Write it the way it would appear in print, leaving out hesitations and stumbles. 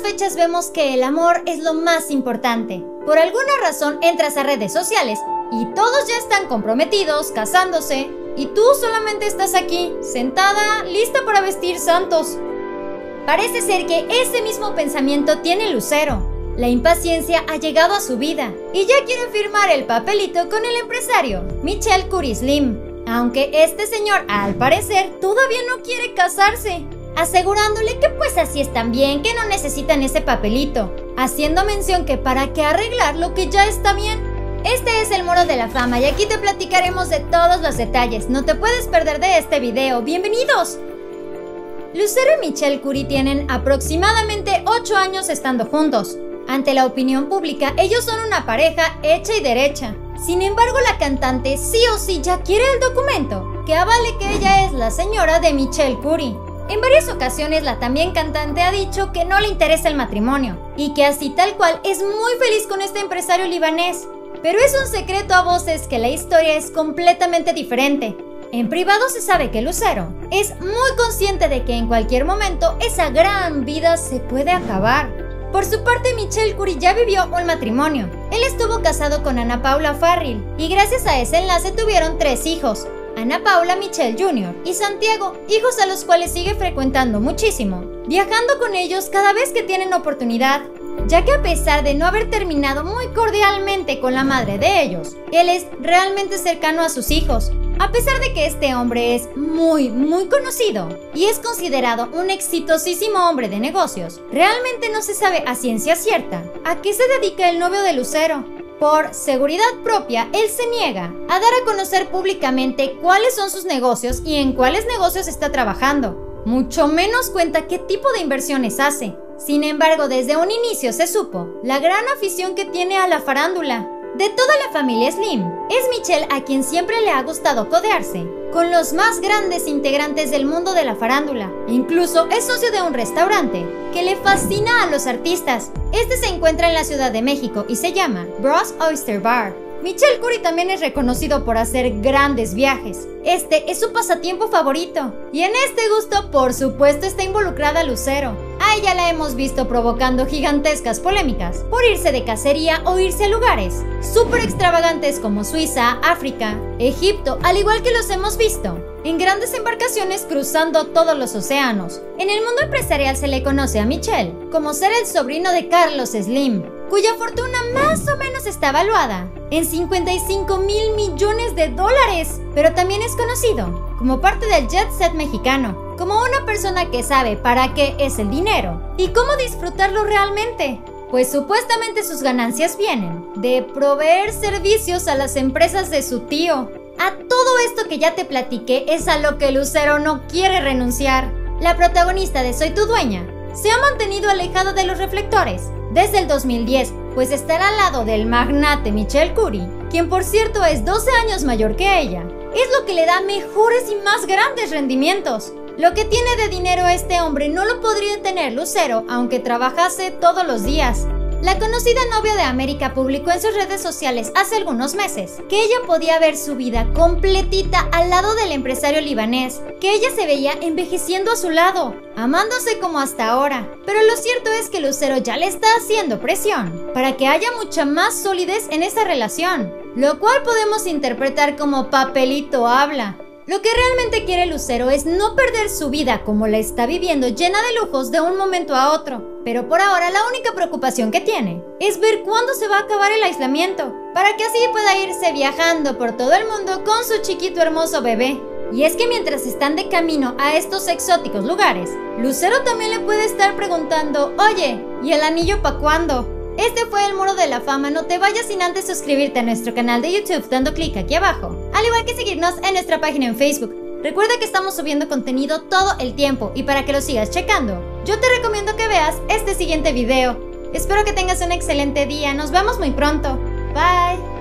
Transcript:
fechas vemos que el amor es lo más importante. Por alguna razón entras a redes sociales y todos ya están comprometidos, casándose, y tú solamente estás aquí, sentada, lista para vestir santos. Parece ser que ese mismo pensamiento tiene Lucero. La impaciencia ha llegado a su vida y ya quiere firmar el papelito con el empresario Michel Curry Slim, aunque este señor al parecer todavía no quiere casarse, asegurándole que pues así están bien, que no necesitan ese papelito, haciendo mención que para qué arreglar lo que ya está bien. Este es el Muro de la Fama y aquí te platicaremos de todos los detalles. No te puedes perder de este video. ¡Bienvenidos! Lucero y Michel Curry tienen aproximadamente 8 años estando juntos. Ante la opinión pública, ellos son una pareja hecha y derecha. Sin embargo, la cantante sí o sí ya quiere el documento que avale que ella es la señora de Michel Curry. En varias ocasiones la también cantante ha dicho que no le interesa el matrimonio y que así tal cual es muy feliz con este empresario libanés. Pero es un secreto a voces que la historia es completamente diferente. En privado se sabe que Lucero es muy consciente de que en cualquier momento esa gran vida se puede acabar. Por su parte, Michel Curry ya vivió un matrimonio. Él estuvo casado con Ana Paula Farril y gracias a ese enlace tuvieron 3 hijos. Ana Paula, Michel Jr. y Santiago, hijos a los cuales sigue frecuentando muchísimo, viajando con ellos cada vez que tienen oportunidad, ya que a pesar de no haber terminado muy cordialmente con la madre de ellos, él es realmente cercano a sus hijos. A pesar de que este hombre es muy conocido y es considerado un exitosísimo hombre de negocios, realmente no se sabe a ciencia cierta a qué se dedica el novio de Lucero. Por seguridad propia, él se niega a dar a conocer públicamente cuáles son sus negocios y en cuáles negocios está trabajando. Mucho menos cuenta qué tipo de inversiones hace. Sin embargo, desde un inicio se supo la gran afición que tiene a la farándula. De toda la familia Slim, es Michel a quien siempre le ha gustado codearse con los más grandes integrantes del mundo de la farándula. Incluso es socio de un restaurante que le fascina a los artistas. Este se encuentra en la Ciudad de México y se llama Bros Oyster Bar. Michel Curry también es reconocido por hacer grandes viajes. Este es su pasatiempo favorito. Y en este gusto, por supuesto, está involucrada Lucero. A ella la hemos visto provocando gigantescas polémicas por irse de cacería o irse a lugares súper extravagantes como Suiza, África, Egipto, al igual que los hemos visto en grandes embarcaciones cruzando todos los océanos. En el mundo empresarial se le conoce a Michel como ser el sobrino de Carlos Slim, cuya fortuna más o menos está valuada en $55 mil millones, pero también es conocido como parte del jet set mexicano, como una persona que sabe para qué es el dinero y cómo disfrutarlo realmente, pues supuestamente sus ganancias vienen de proveer servicios a las empresas de su tío. A todo esto que ya te platiqué es a lo que Lucero no quiere renunciar. La protagonista de Soy tu dueña se ha mantenido alejada de los reflectores desde el 2010, pues estará al lado del magnate Michel Curry, quien por cierto es 12 años mayor que ella. Es lo que le da mejores y más grandes rendimientos. Lo que tiene de dinero este hombre no lo podría tener Lucero aunque trabajase todos los días. La conocida novia de América publicó en sus redes sociales hace algunos meses que ella podía ver su vida completita al lado del empresario libanés, que ella se veía envejeciendo a su lado, amándose como hasta ahora. Pero lo cierto es que Lucero ya le está haciendo presión para que haya mucha más solidez en esa relación, lo cual podemos interpretar como papelito habla. Lo que realmente quiere Lucero es no perder su vida como la está viviendo, llena de lujos de un momento a otro. Pero por ahora la única preocupación que tiene es ver cuándo se va a acabar el aislamiento, para que así pueda irse viajando por todo el mundo con su chiquito hermoso bebé. Y es que mientras están de camino a estos exóticos lugares, Lucero también le puede estar preguntando: oye, ¿y el anillo pa' cuándo? Este fue el Muro de la Fama. No te vayas sin antes suscribirte a nuestro canal de YouTube dando clic aquí abajo, al igual que seguirnos en nuestra página en Facebook. Recuerda que estamos subiendo contenido todo el tiempo y para que lo sigas checando, yo te recomiendo que veas este siguiente video. Espero que tengas un excelente día. Nos vemos muy pronto. Bye.